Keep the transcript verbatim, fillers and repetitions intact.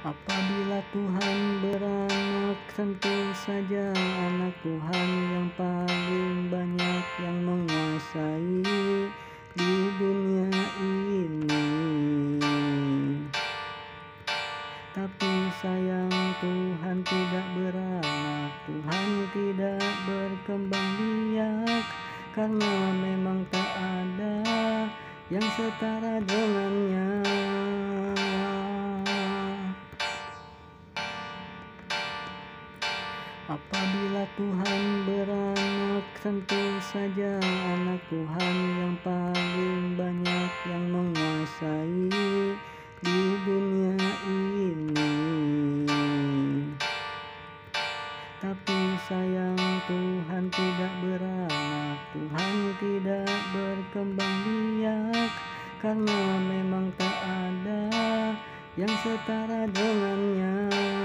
Apabila Tuhan beranak, tentu saja anak Tuhan yang paling banyak yang menguasai di dunia ini. Tapi sayang, Tuhan tidak beranak, Tuhan tidak berkembang biak, karena memang tak ada yang setara dengannya. Apabila Tuhan beranak, tentu saja anak Tuhan yang paling banyak yang menguasai di dunia ini. Tapi sayang, Tuhan tidak beranak, Tuhan tidak berkembang biak, karena memang tak ada yang setara dengannya.